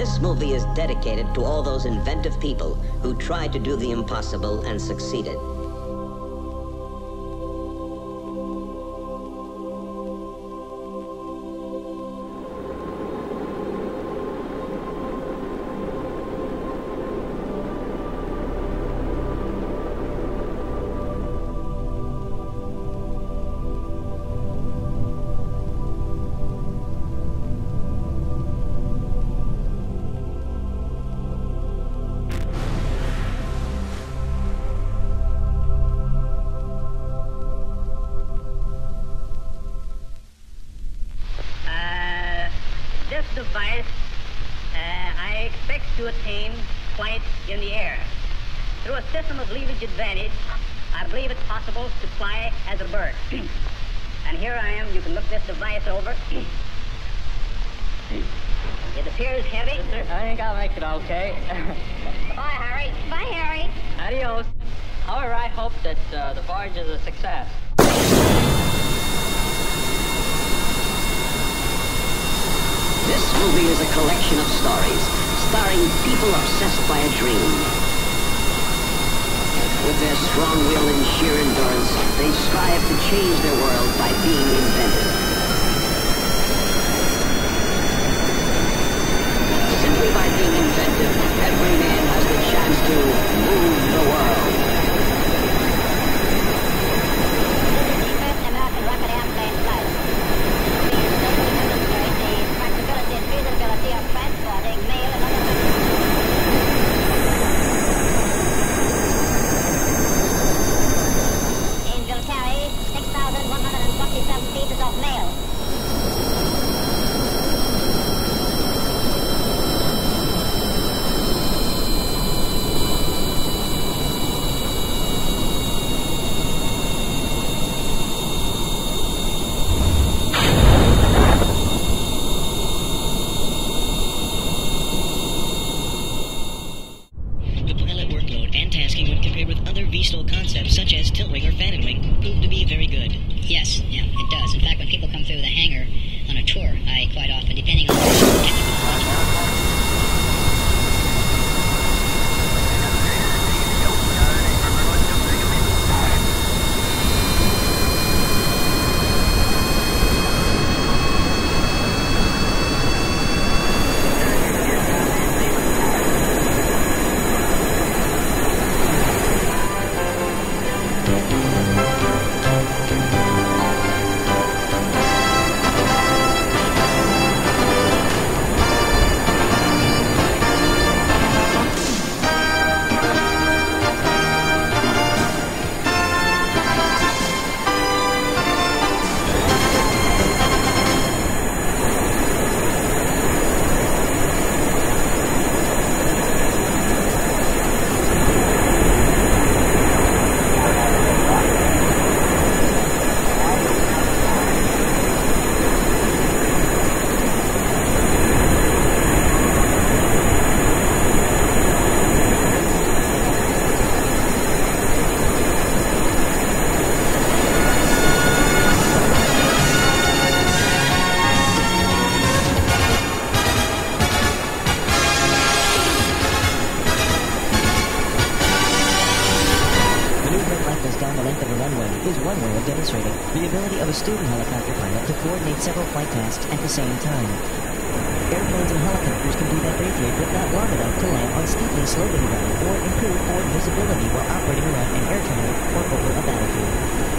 This movie is dedicated to all those inventive people who tried to do the impossible and succeeded. Device, I expect to attain flight in the air. Through a system of leverage advantage, I believe it's possible to fly as a bird. And here I am. You can look this device over. It appears heavy. I think I'll make it okay. Bye, Harry. Bye, Harry. Adios. However, I hope that the voyage is a success. This movie is a collection of stories, starring people obsessed by a dream. With their strong will and sheer endurance, they strive to change their world by being inventive. Simply by being inventive, every man has the chance to move the world. This is the first American rocket airplane flight. Feasibility of transporting mail and other Angel carry 6,147 pieces of mail. Concepts such as tilt wing or fanning wing prove to be very good. Yes, yeah, it does. In fact, when people come through the hangar on a tour, I quite often, depending on the technical down the length of a runway is one way of demonstrating the ability of a student helicopter pilot to coordinate several flight tasks at the same time. Airplanes and helicopters can do that briefly, but not long enough to land on steeply sloping ground or improve forward visibility while operating around an air terminal or over a battlefield.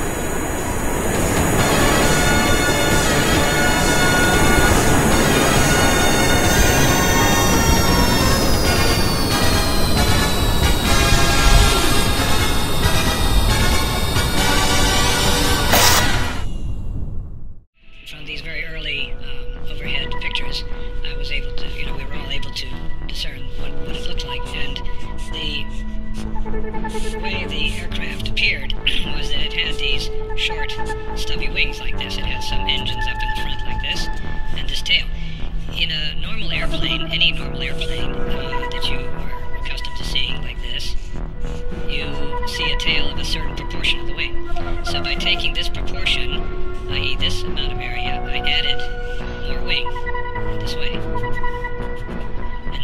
From these very early overhead pictures, I was able to, we were all able to discern what it looked like, and the way the aircraft appeared was that it had these short, stubby wings like this. It had some engines up in the front like this, and this tail. In a normal airplane, any normal airplane that you are accustomed to seeing like this, you see a tail of a certain proportion of the wing. So by taking this proportion, i.e. this amount of area, I added more wing this way. And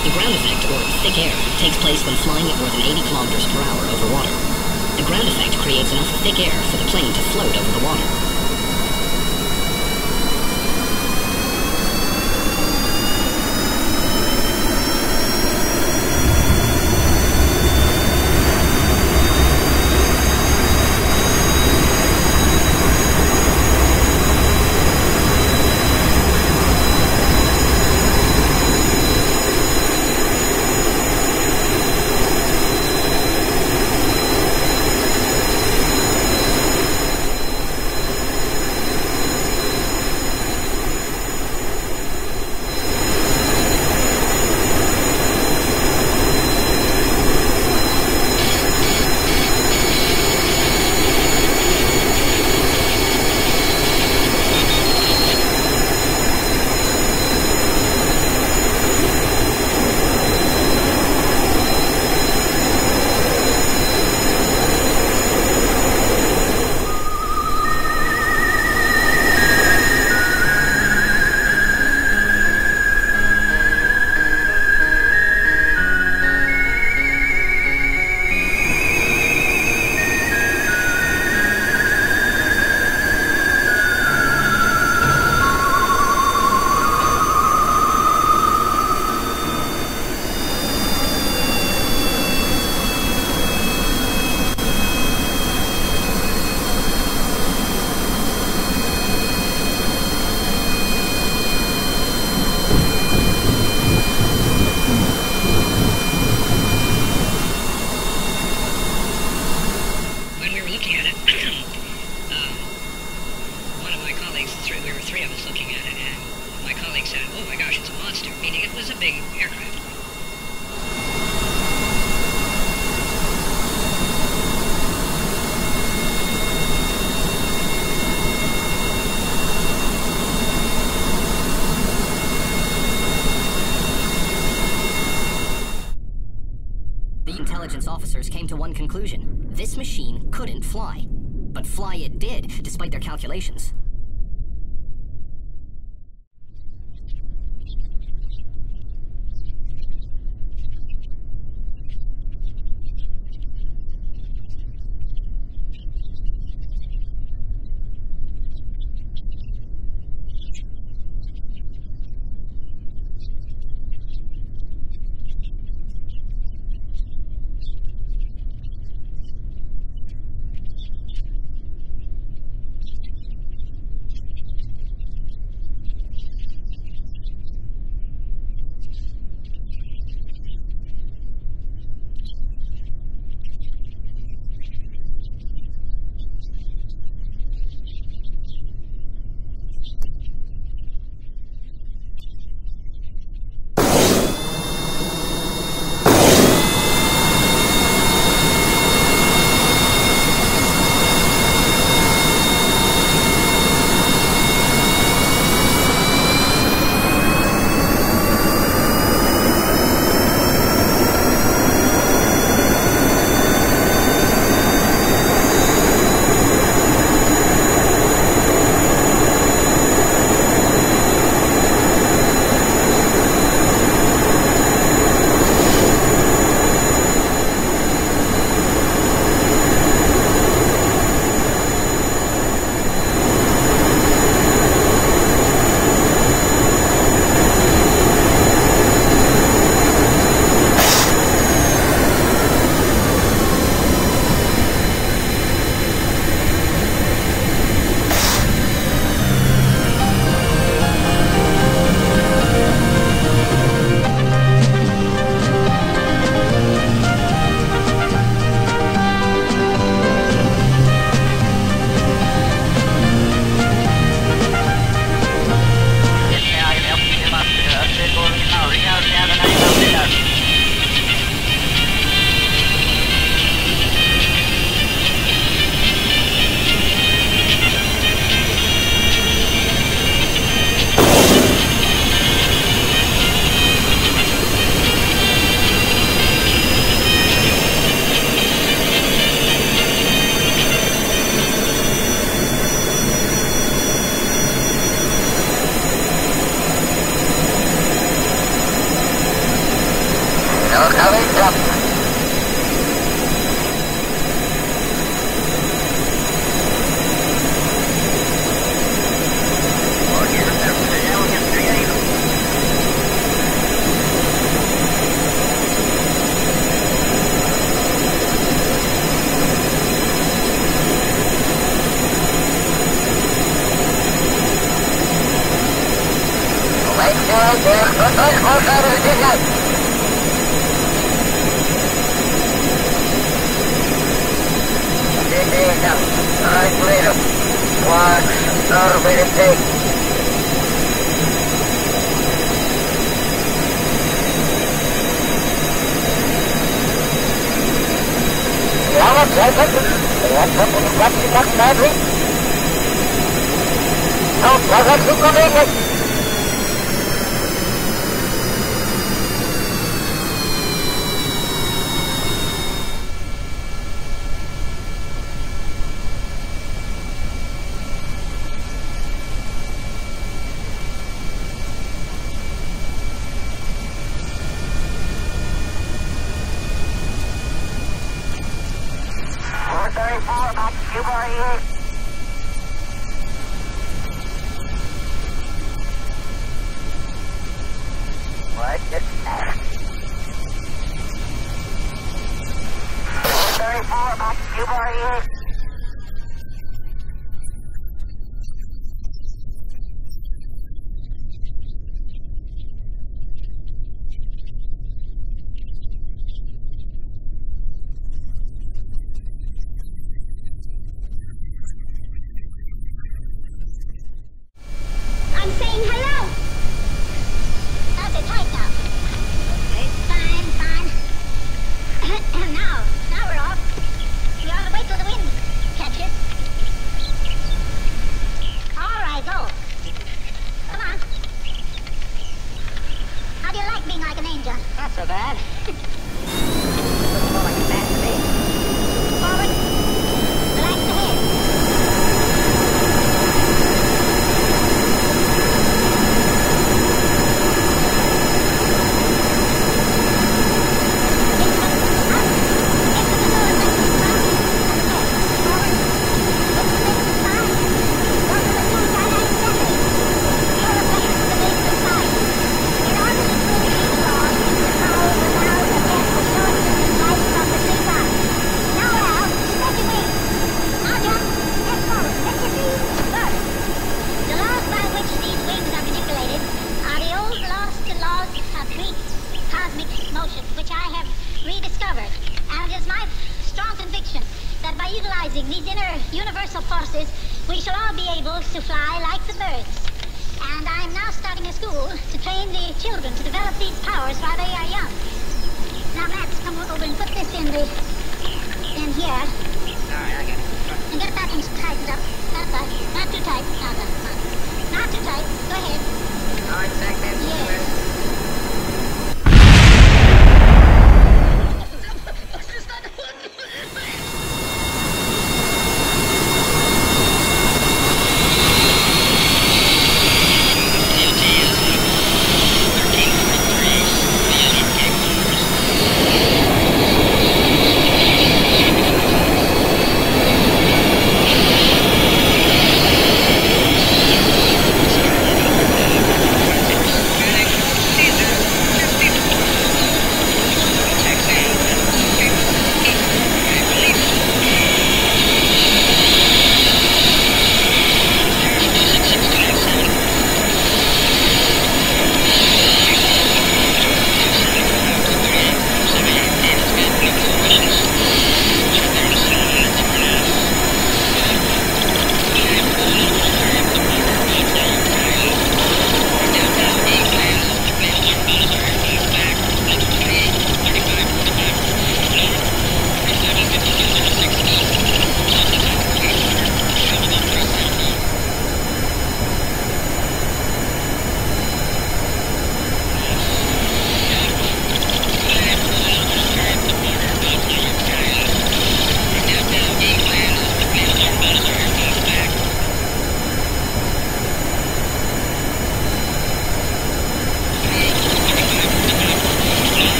The ground effect, or thick air, takes place when flying at more than 80 kilometers per hour over water. The ground effect creates enough thick air for the plane to float over the water. Officers came to one conclusion. This machine couldn't fly. But fly it did, despite their calculations.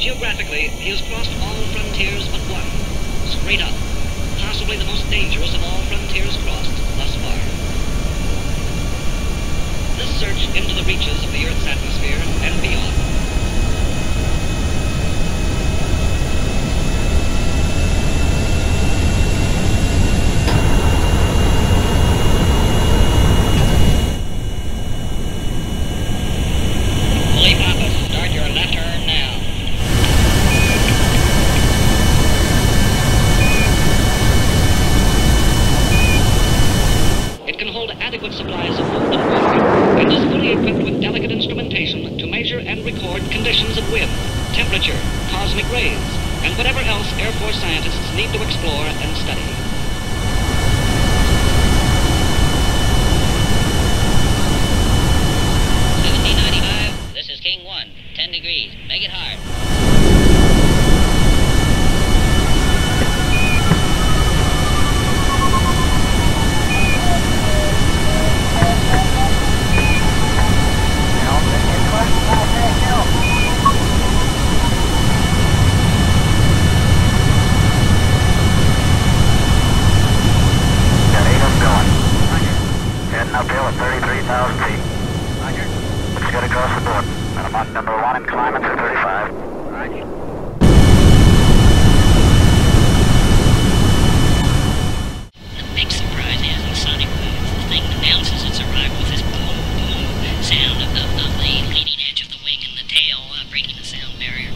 Geographically, he has crossed all frontiers but one. Straight up. Possibly the most dangerous of all frontiers crossed thus far. This search into the reaches of the Earth's atmosphere and beyond. Fully Papa, start your left turn now. It can hold adequate supplies of food and water, and is fully equipped with delicate instrumentation to measure and record conditions of wind, temperature, cosmic rays, and whatever else Air Force scientists need to explore and study. This is King 1, 10 degrees. Make it hard. Heading uphill at 33,000 feet. Roger. Let's get across the board. I'm on number 1 and climbing to 35. Roger. The big surprise is the sonic wave. The thing announces its arrival with this boom, boom sound of the leading edge of the wing and the tail breaking the sound barrier.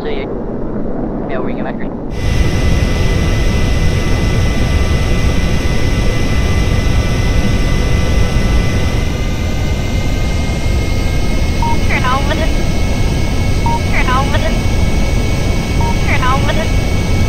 see you. Yeah, we can make Turn over this. Turn over this. Turn over this.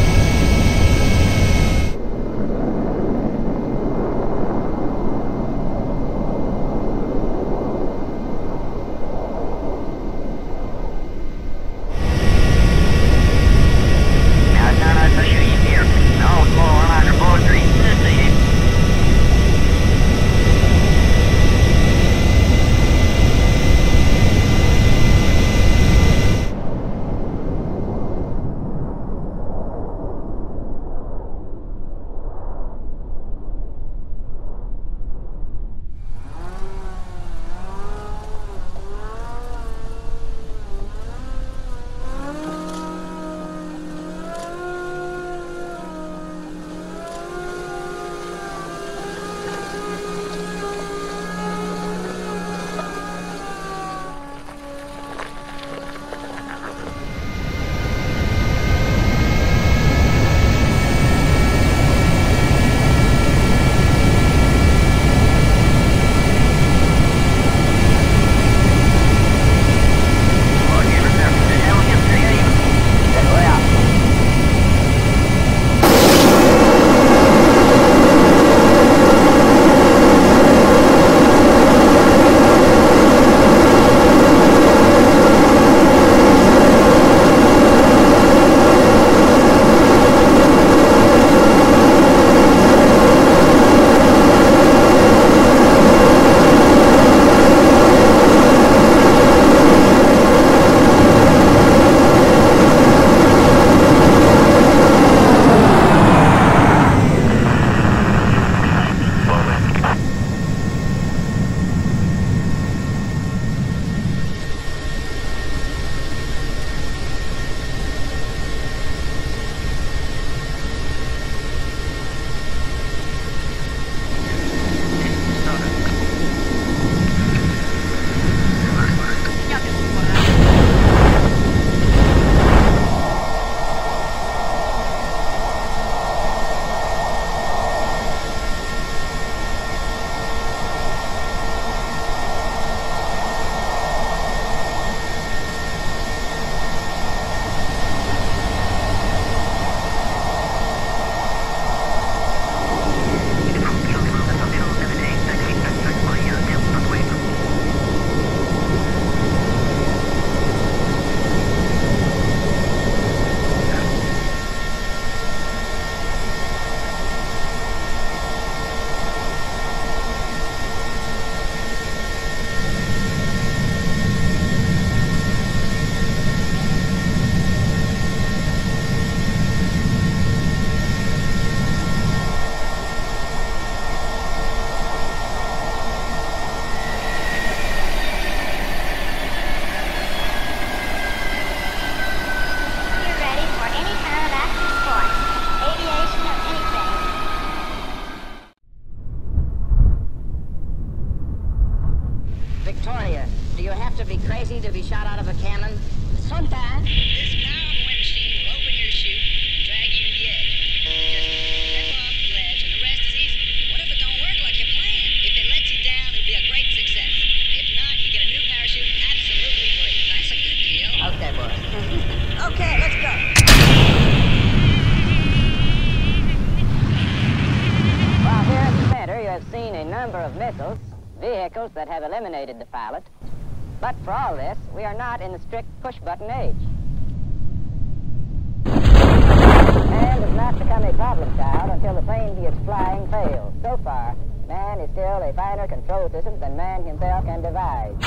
crazy to be shot out of a cannon? Sometimes. This powerful wind machine will open your chute and drag you to the edge. Just step off the ledge and the rest is easy. What if it don't work like you planned? If it lets you down, it'll be a great success. If not, you get a new parachute absolutely free. That's a good deal. Okay, boys. Okay, let's go. While here at the center, you have seen a number of missiles, vehicles that have eliminated the pilot. But for all this, we are not in the strict push-button age. Man does not become a problem child until the plane he is flying fails. So far, man is still a finer control system than man himself can devise.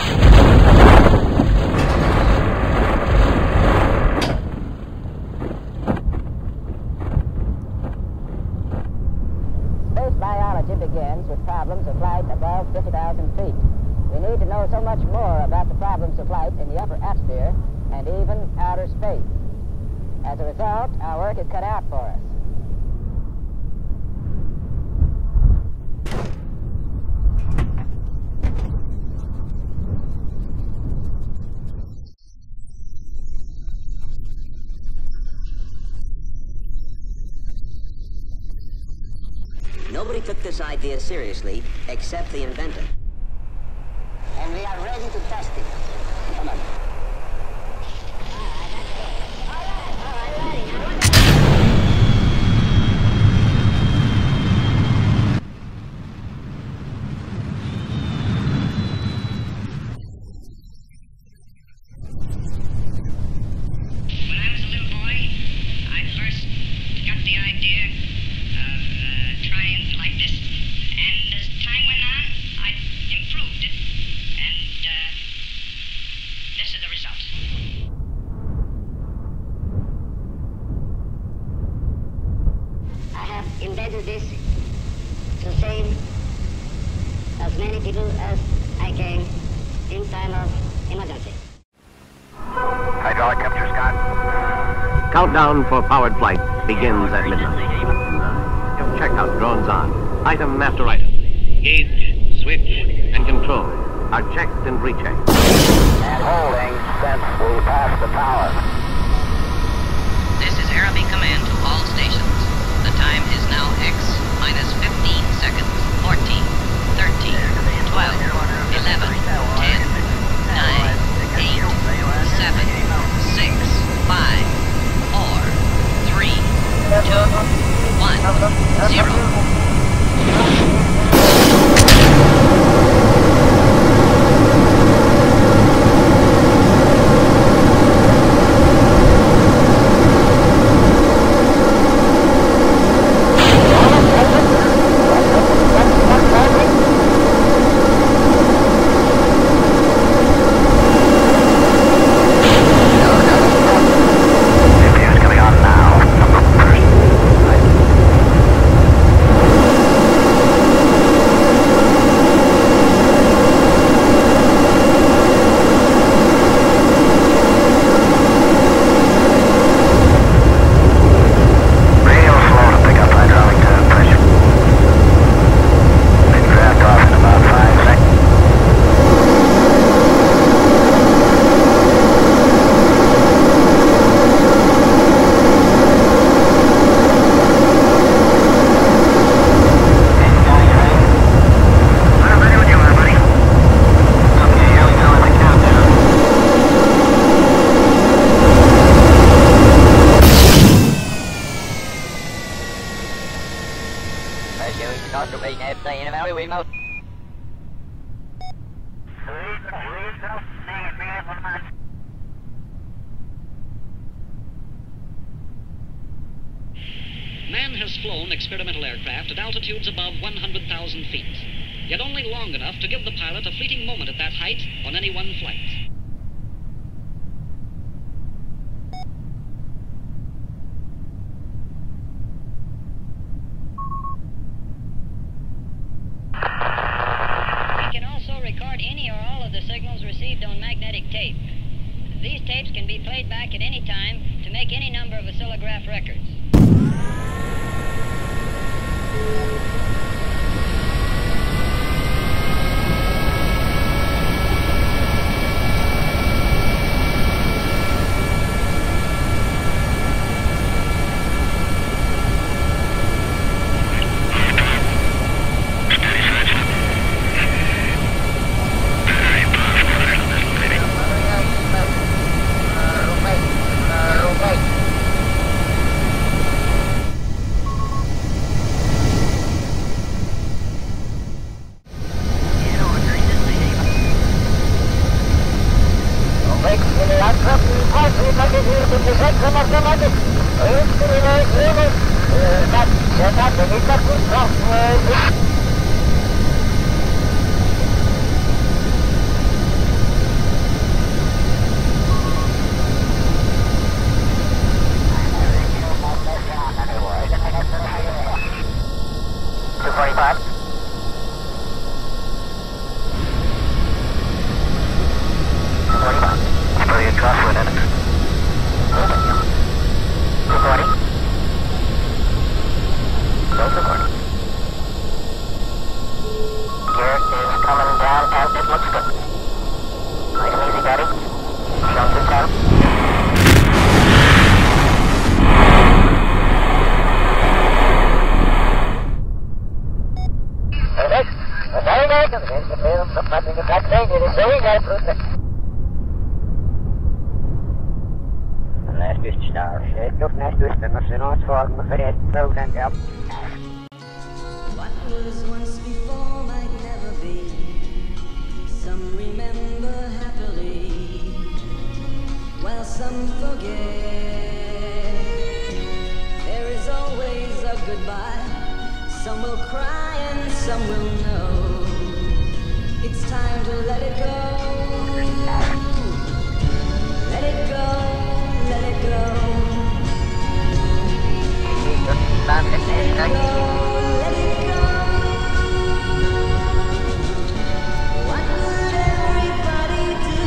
Space biology begins with problems of flight above 50,000 feet. We need to know so much more about the problems of flight in the upper atmosphere and even outer space. As a result, our work is cut out for us. Nobody took this idea seriously except the inventor. And we are ready to test it. Come on. Invented this to save as many people as I can in time of emergency. Hydraulic temperature, Scott. Countdown for powered flight begins at midnight. Checkout drones on. Item after item. Gauge, switch, and control are checked and rechecked. And holding since we passed the tower. This is Arabic command to all stations. The time is now X minus 15 seconds. 14, 13, 12, 11, 10, 9, 8, 7, 6, 5, 4, 3, 2, 1, 0. Man has flown experimental aircraft at altitudes above 100,000 feet, yet only long enough to give the pilot a fleeting moment at that height on any one flight. We can also record any or all of the signals received on magnetic tape. These tapes can be played back at any time to make any number of oscillograph records. Start. Upp nästa yttermössen och svarma för ett broden jobb. What was once before might never be. Some remember happily, while some forget. There is always a goodbye. Some will cry and some will know. It's time to let it go. Let it go. Let it go. Let it go. Let it go. What would everybody do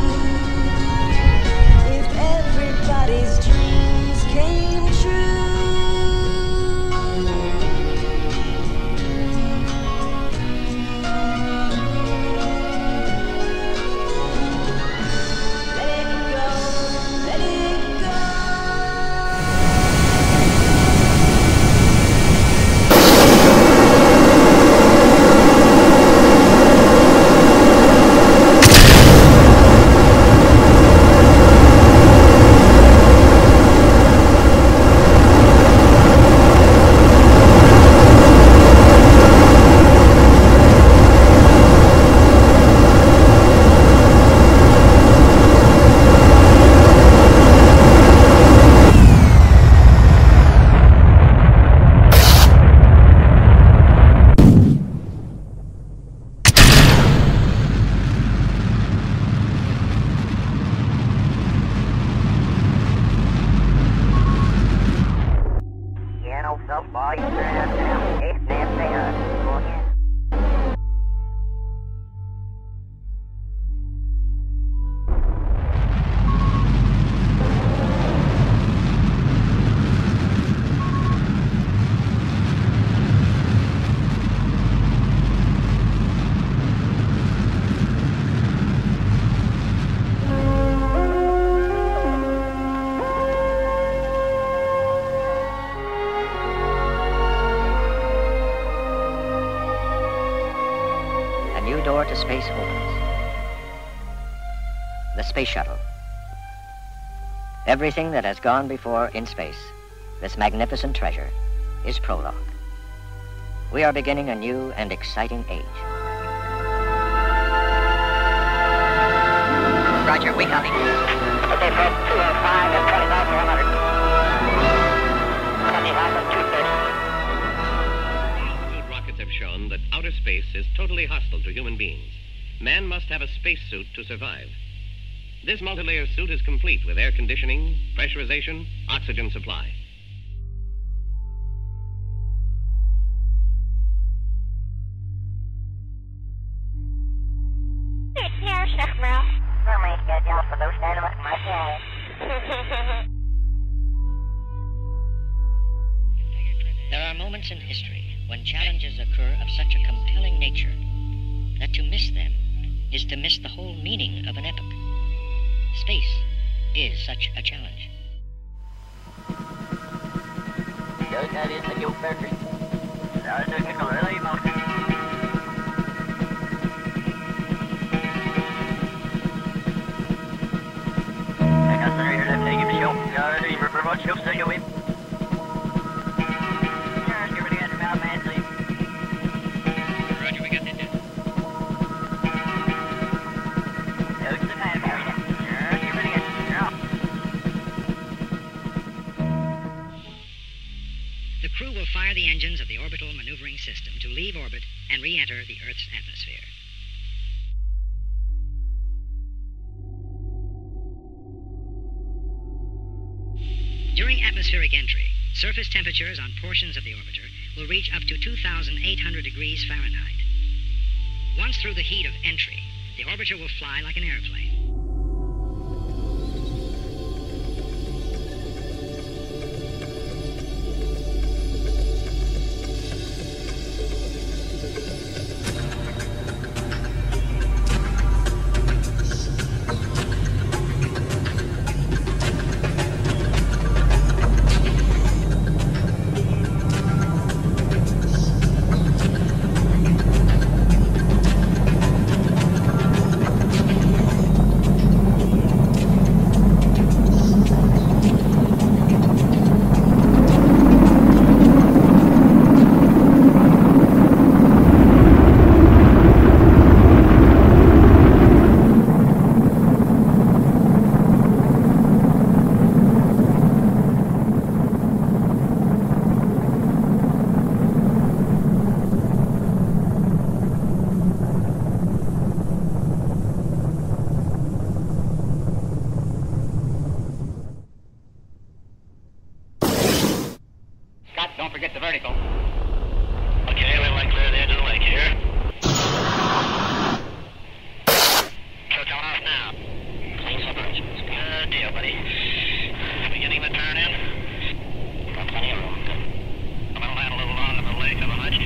if everybody's dreams came true? To space opens. The Space Shuttle. Everything that has gone before in space, this magnificent treasure, is prologue. We are beginning a new and exciting age. Roger, we copy. Okay, Fred, 205 and 20,100. 20,230. Rockets have shown that outer space is totally hostile to human beings. Man must have a spacesuit to survive. This multi-layer suit is complete with air conditioning, pressurization, oxygen supply. There are moments in history when challenges occur of such a compelling nature that to miss them is to miss the whole meaning of an epoch. Space is such a challenge. That is the new factory. The crew will fire the engines of the orbital maneuvering system to leave orbit and re-enter the Earth's atmosphere. During atmospheric entry, surface temperatures on portions of the orbiter will reach up to 2,800 degrees Fahrenheit. Once through the heat of entry, the orbiter will fly like an airplane. forget the vertical. Okay, we want to clear the edge of the lake here. So coming off now. Clean separations. Good deal, buddy. Beginning to turn in. Got plenty of room. I'm going to land a little long in the lake, have a hunch.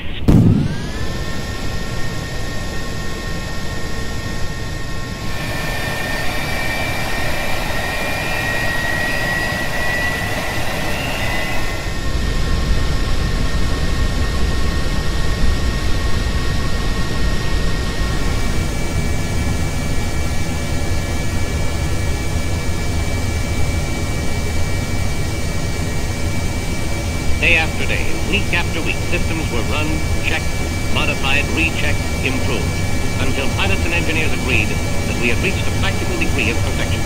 Day after day, week after week, systems were run, checked, modified, rechecked, improved, until pilots and engineers agreed that we had reached a practical degree of perfection.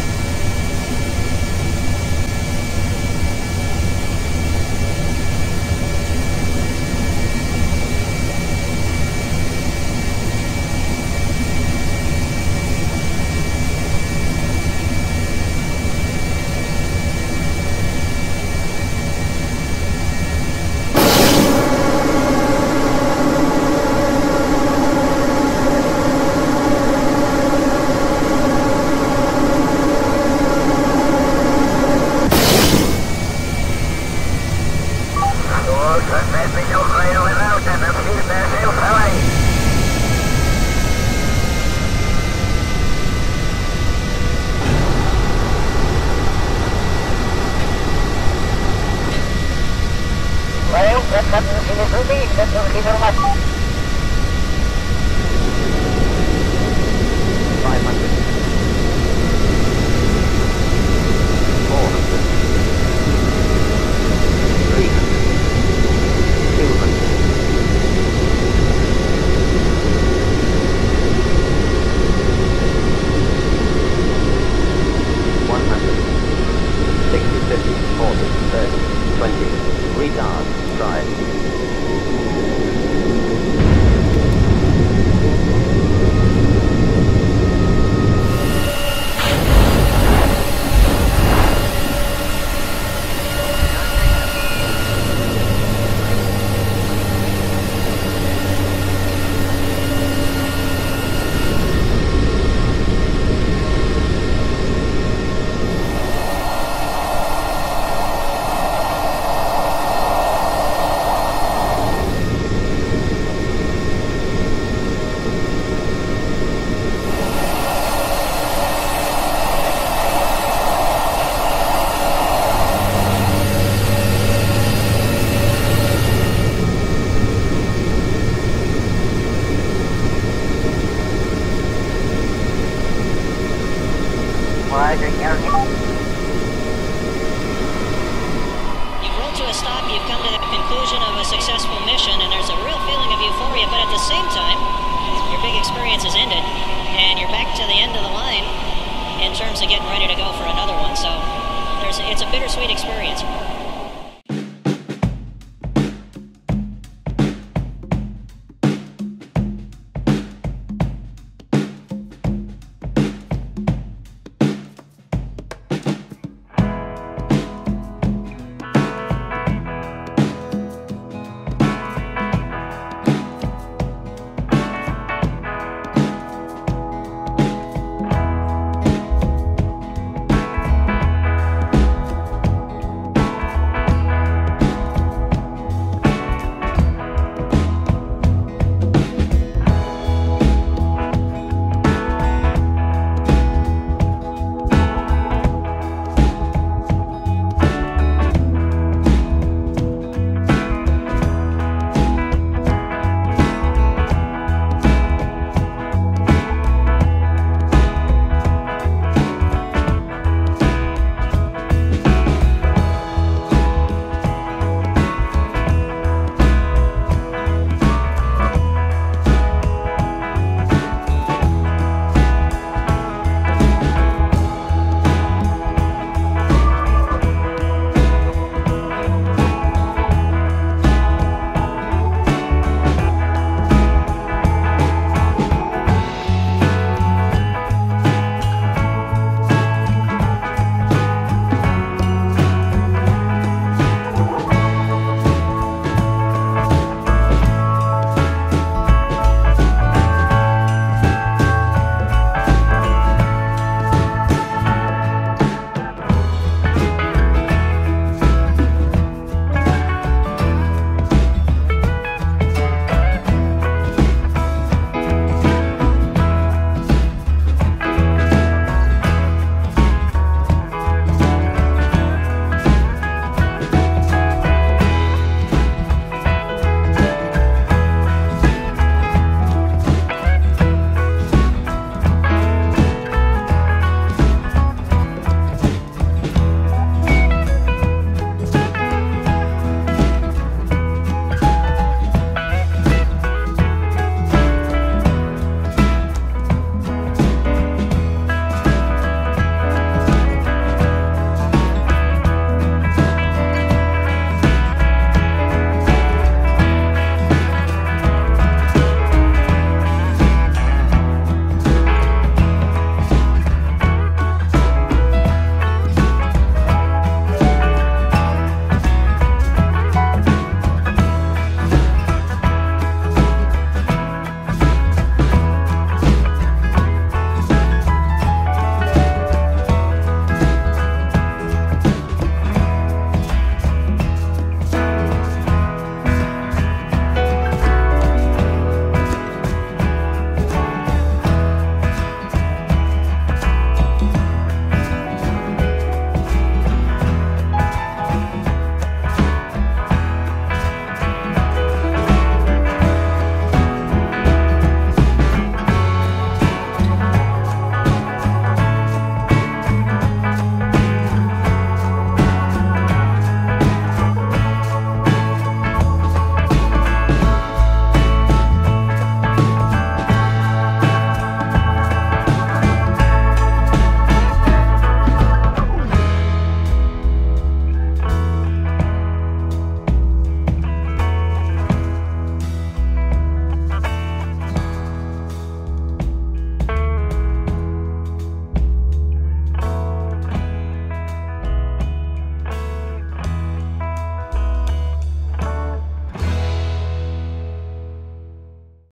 You've rolled to a stop, you've come to the conclusion of a successful mission, and there's a real feeling of euphoria, but at the same time, your big experience has ended, and you're back to the end of the line in terms of getting ready to go for another one, so it's a bittersweet experience.